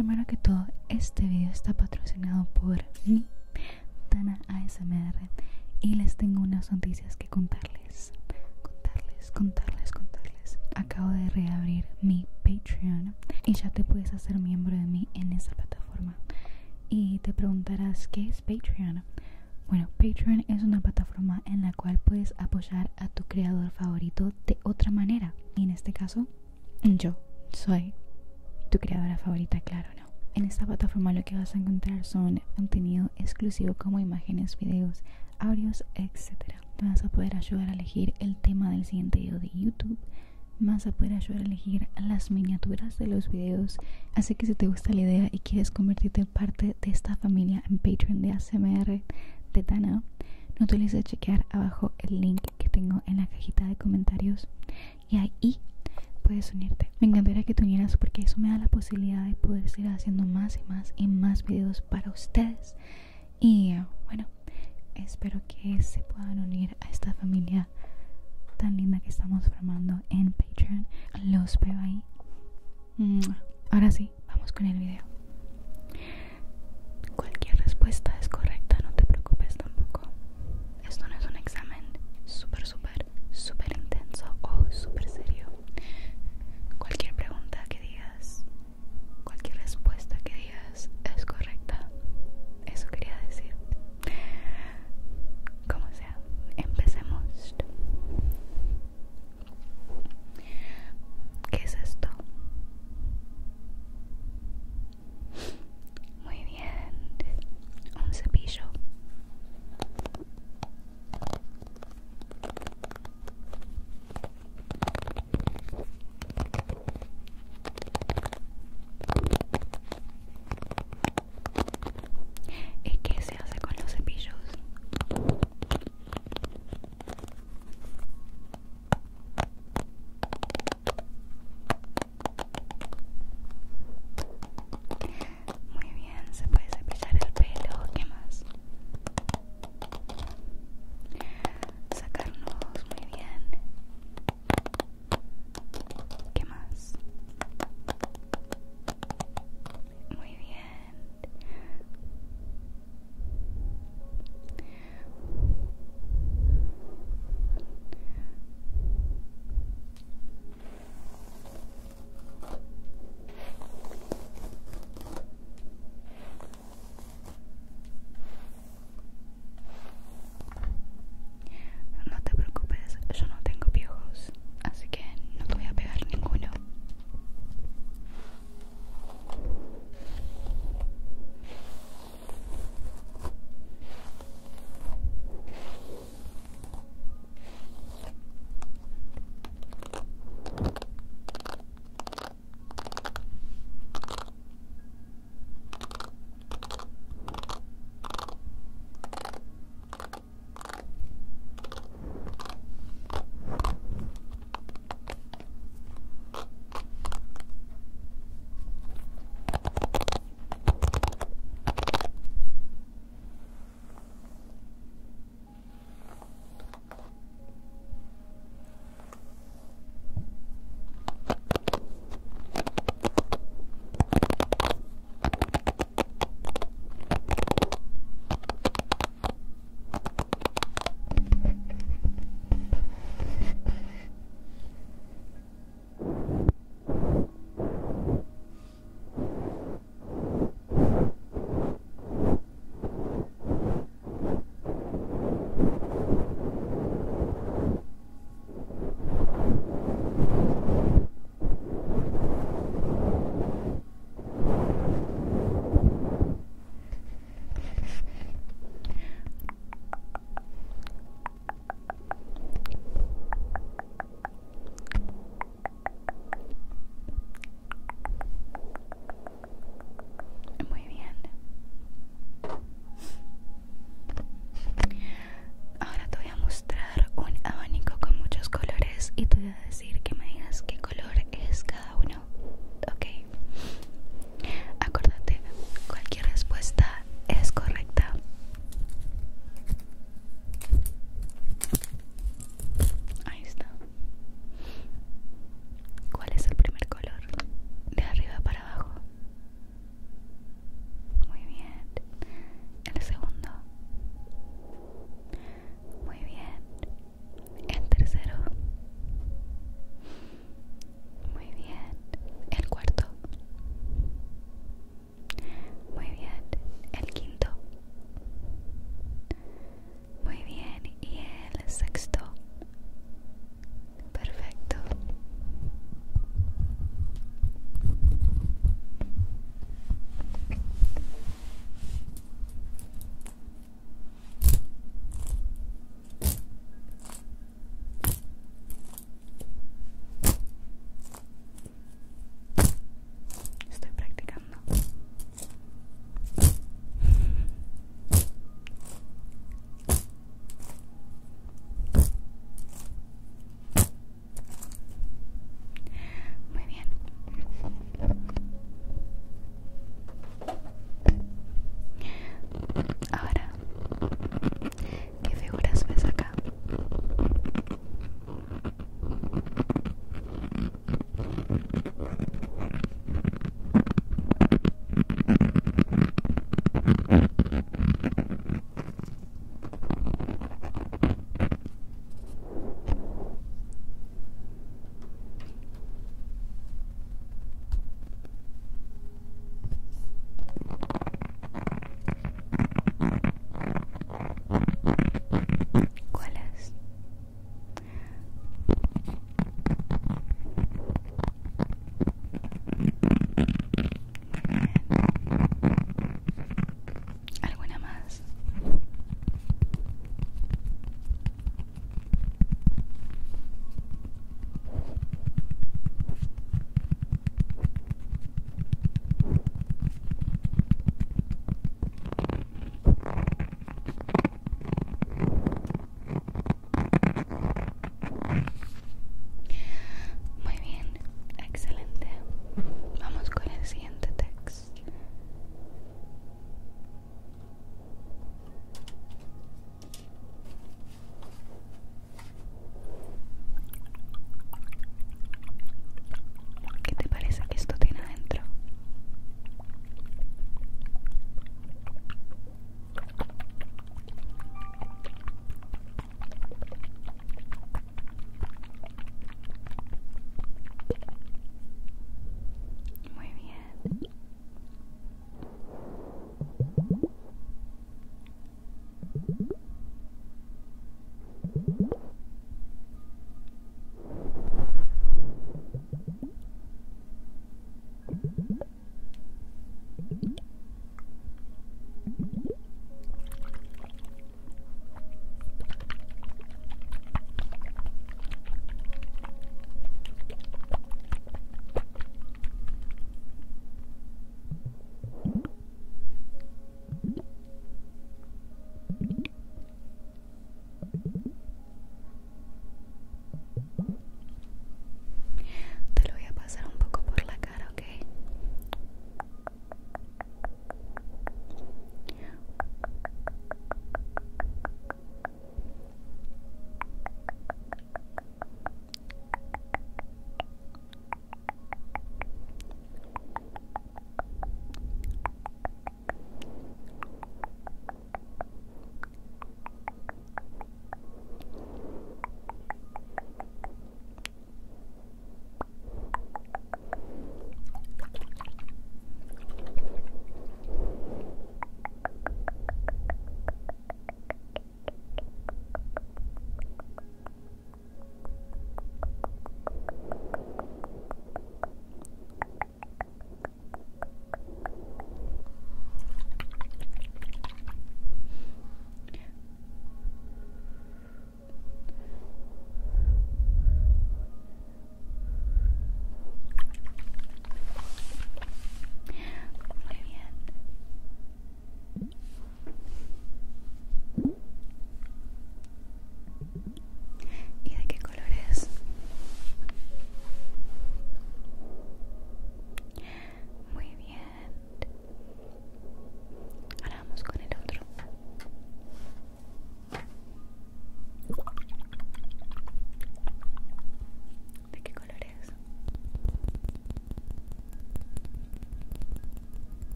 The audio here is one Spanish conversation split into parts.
Primero que todo, este video está patrocinado por mí, Tana ASMR, y les tengo unas noticias que contarles. Acabo de reabrir mi Patreon y ya te puedes hacer miembro de mí en esa plataforma. Y te preguntarás, ¿qué es Patreon? Bueno, Patreon es una plataforma en la cual puedes apoyar a tu creador favorito de otra manera. Y en este caso, yo soy tu creadora favorita, claro, ¿no? En esta plataforma lo que vas a encontrar son contenido exclusivo como imágenes, videos, audios, etc. Te vas a poder ayudar a elegir el tema del siguiente video de YouTube. Vas a poder ayudar a elegir las miniaturas de los videos. Así que si te gusta la idea y quieres convertirte en parte de esta familia en Patreon de ASMR de Tana, no te olvides de chequear abajo el link que tengo en la cajita de comentarios y ahí puedes unirte. Me encantaría que te unieras porque eso me da la posibilidad de poder seguir haciendo más y más videos para ustedes. Y bueno, espero que se puedan unir a esta familia tan linda que estamos formando en Patreon. Los veo ahí. Ahora sí, vamos con el video. Cualquier respuesta es correcta, no te preocupes tampoco. Esto no es un examen súper intenso o súper serio. Cualquier pregunta que digas, cualquier respuesta que digas es correcta. Eso quería decir. Como sea, empecemos. ¿Qué es esto? Muy bien. Un cepillo. ¿Y qué se hace con los cepillos? Muy bien, se puede cepillar el pelo. ¿Qué más? Sacar nudos, muy bien. ¿Qué más? Muy bien. No te preocupes, yo no tengo piojos, así que no te voy a pegar ninguno. Muy bien. Ahora te voy a mostrar un abanico con muchos colores y te voy a decir que me digas qué color es cada uno. Ok. Acuérdate, cualquier respuesta es correcta. Ahí está. ¿Cuál es el primer color? De arriba para abajo.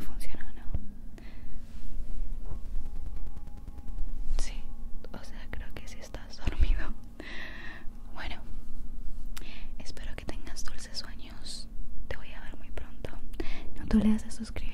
funcionó, ¿no? Sí, o sea, creo que sí estás dormido. Bueno, espero que tengas dulces sueños. Te voy a ver muy pronto. No te olvides de suscribirte.